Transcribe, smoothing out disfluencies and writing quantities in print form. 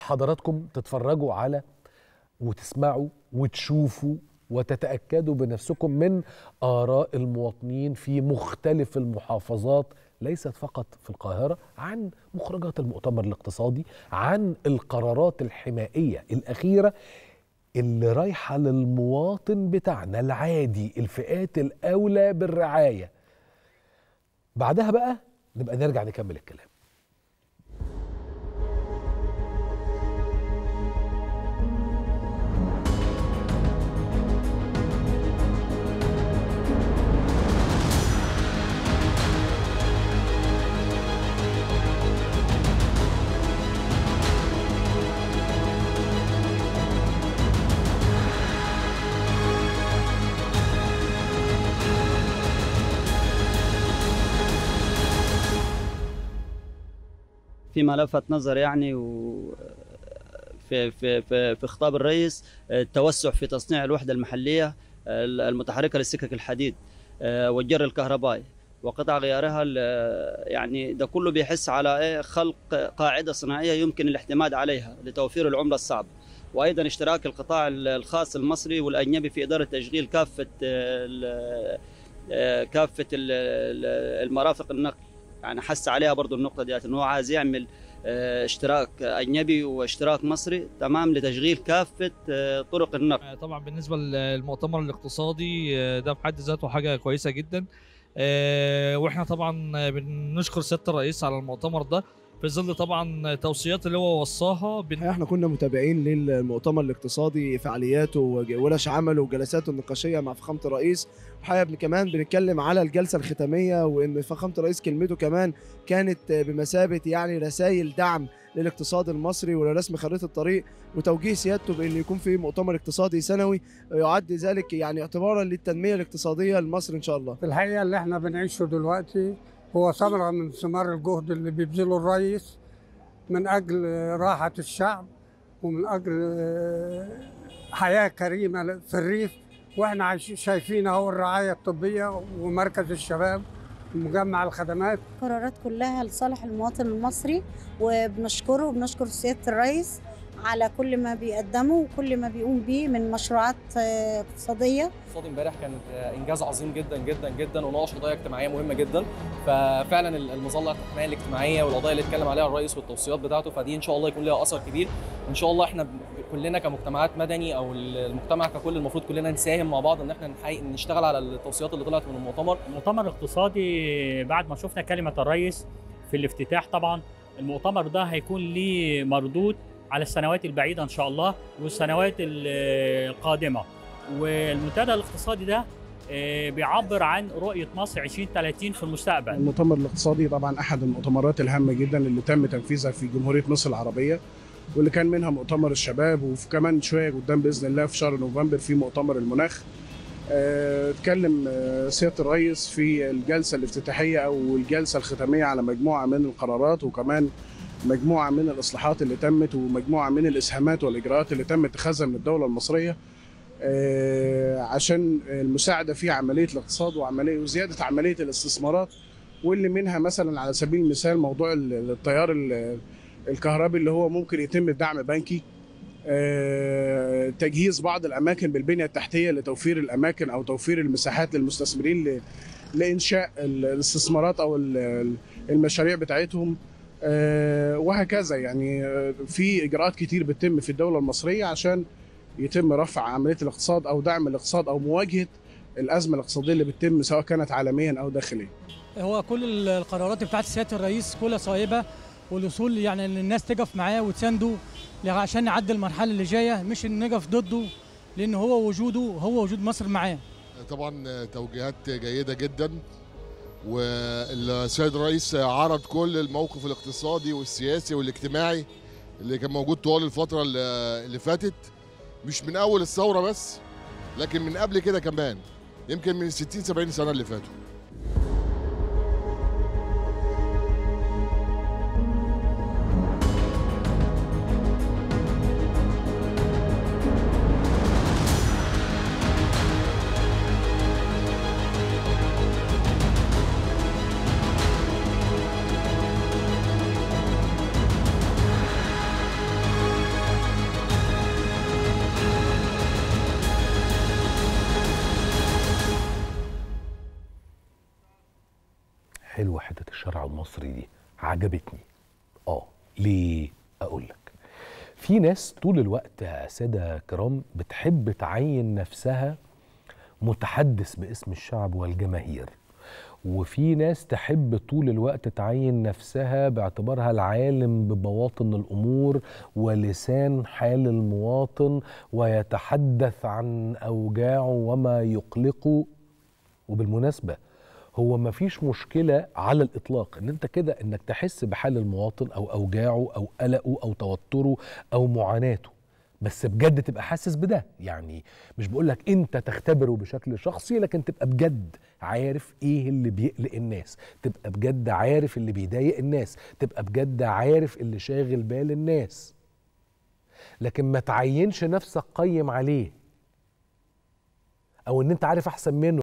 حضراتكم تتفرجوا على وتسمعوا وتشوفوا وتتأكدوا بنفسكم من آراء المواطنين في مختلف المحافظات، ليست فقط في القاهرة، عن مخرجات المؤتمر الاقتصادي، عن القرارات الحمائية الأخيرة اللي رايحة للمواطن بتاعنا العادي، الفئات الأولى بالرعاية. بعدها بقى نبقى نرجع نكمل الكلام. فيما لفت نظر يعني في خطاب الرئيس التوسع في تصنيع الوحدة المحلية المتحركة للسكك الحديد والجر الكهربائي وقطع غيارها، يعني ده كله بيحس على خلق قاعدة صناعية يمكن الاعتماد عليها لتوفير العملة الصعبة، وأيضا اشتراك القطاع الخاص المصري والأجنبي في إدارة تشغيل كافة المرافق النقل. يعني حس عليها برضو النقطة ديت، انه هو عايز يعمل اشتراك اجنبي واشتراك مصري تمام لتشغيل كافة طرق النقل. طبعا بالنسبة للمؤتمر الاقتصادي ده في حد ذاته حاجة كويسة جدا، واحنا طبعا بنشكر سيادة الرئيس على المؤتمر ده في ظل طبعا توصيات اللي هو وصاها. احنا كنا متابعين للمؤتمر الاقتصادي، فعالياته وورش عمله وجلساته النقاشيه مع فخامه الرئيس، وحقيقه كمان بنتكلم على الجلسه الختاميه، وان فخامه الرئيس كلمته كمان كانت بمثابه يعني رسائل دعم للاقتصاد المصري ولرسم خريطه الطريق، وتوجيه سيادته بان يكون في مؤتمر اقتصادي سنوي يعد ذلك يعني اعتبارا للتنميه الاقتصاديه لمصر ان شاء الله. في الحقيقه اللي احنا بنعيشه دلوقتي هو ثمرة من ثمار الجهد اللي بيبذله الرئيس من أجل راحة الشعب ومن أجل حياة كريمة في الريف، وإحنا شايفين أهو الرعاية الطبية ومركز الشباب ومجمع الخدمات. قرارات كلها لصالح المواطن المصري، وبنشكره وبنشكر سيادة الرئيس على كل ما بيقدمه وكل ما بيقوم به من مشروعات اقتصاديه. الاقتصاد امبارح كان انجاز عظيم جدا جدا جدا، وناقش قضايا اجتماعيه مهمه جدا، ففعلا المظله الحمايه الاجتماعيه والقضايا اللي اتكلم عليها الرئيس والتوصيات بتاعته، فدي ان شاء الله يكون لها اثر كبير. وان شاء الله احنا كلنا كمجتمعات مدني او المجتمع ككل المفروض كلنا نساهم مع بعض ان احنا نشتغل على التوصيات اللي طلعت من المؤتمر. المؤتمر الاقتصادي بعد ما شفنا كلمه الرئيس في الافتتاح، طبعا المؤتمر ده هيكون ليه مردود على السنوات البعيدة إن شاء الله والسنوات القادمة. والمنتدى الاقتصادي ده بيعبر عن رؤية مصر 2030 في المستقبل. المؤتمر الاقتصادي طبعا أحد المؤتمرات الهامة جدا اللي تم تنفيذها في جمهورية مصر العربية، واللي كان منها مؤتمر الشباب، وكمان شوية قدام بإذن الله في شهر نوفمبر في مؤتمر المناخ. اتكلم سيادة الرئيس في الجلسة الافتتاحية أو الجلسة الختامية على مجموعة من القرارات، وكمان مجموعة من الإصلاحات اللي تمت، ومجموعة من الإسهامات والإجراءات اللي تم اتخاذها من الدولة المصرية عشان المساعدة في عملية الاقتصاد وزيادة عملية الاستثمارات، واللي منها مثلا على سبيل المثال موضوع التيار الكهربي اللي هو ممكن يتم بدعم بنكي، تجهيز بعض الأماكن بالبنية التحتية لتوفير الأماكن أو توفير المساحات للمستثمرين لإنشاء الاستثمارات أو المشاريع بتاعتهم، وهكذا. يعني في إجراءات كتير بتتم في الدولة المصرية عشان يتم رفع عملية الاقتصاد أو دعم الاقتصاد أو مواجهة الأزمة الاقتصادية اللي بتتم سواء كانت عالميا أو داخليا. هو كل القرارات بتاعت سيادة الرئيس كلها صائبة، والوصول يعني ان الناس تقف معاه وتسانده عشان نعدي المرحلة اللي جاية، مش نقف ضده، لأن هو وجود مصر معاه. طبعا توجيهات جيدة جدا، والسيد الرئيس عرض كل الموقف الاقتصادي والسياسي والاجتماعي اللي كان موجود طوال الفترة اللي فاتت، مش من أول الثورة بس، لكن من قبل كده كمان، يمكن من 60-70 سنة اللي فاتوا. الشارع المصري دي عجبتني. ليه؟ اقول لك. في ناس طول الوقت يا ساده كرام بتحب تعين نفسها متحدث باسم الشعب والجماهير، وفي ناس تحب طول الوقت تعين نفسها باعتبارها العالم ببواطن الأمور ولسان حال المواطن، ويتحدث عن أوجاعه وما يقلقه. وبالمناسبة هو ما فيش مشكلة على الإطلاق إن أنت كده إنك تحس بحال المواطن أو أوجاعه أو قلقه أو توتره أو معاناته، بس بجد تبقى حاسس بده. يعني مش بقولك انت تختبره بشكل شخصي، لكن تبقى بجد عارف ايه اللي بيقلق الناس، تبقى بجد عارف اللي بيضايق الناس، تبقى بجد عارف اللي شاغل بال الناس. لكن ما تعينش نفسك قيم عليه او ان انت عارف احسن منه.